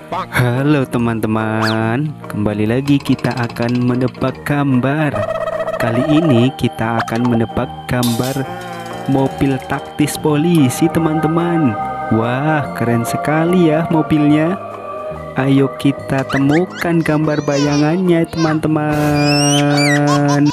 Halo teman-teman, kembali lagi kita akan menebak gambar. Kali ini kita akan menebak gambar mobil taktis polisi teman-teman. Wah, keren sekali ya mobilnya. Ayo kita temukan gambar bayangannya teman-teman.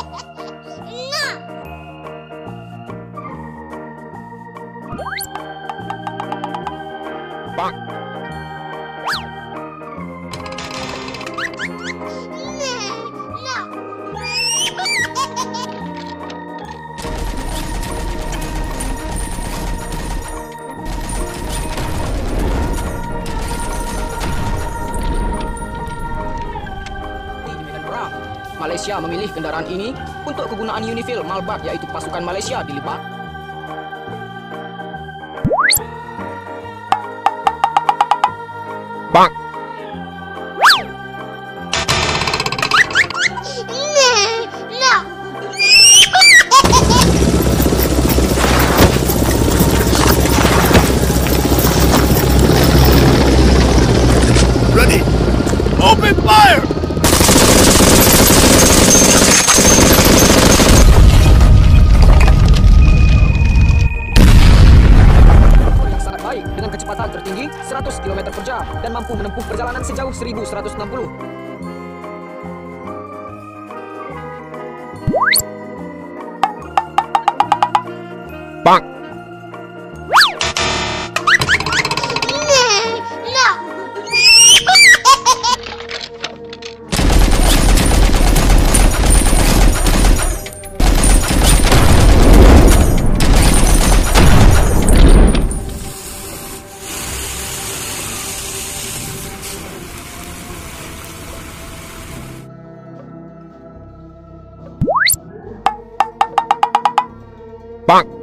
Malaysia memilih kendaraan ini untuk kegunaan Unifil Malbat, yaitu pasukan Malaysia dilibat. Bang. Ready. Open fire. Dengan kecepatan tertinggi 100 km per jam dan mampu menempuh perjalanan sejauh 1160. Bang. Bang.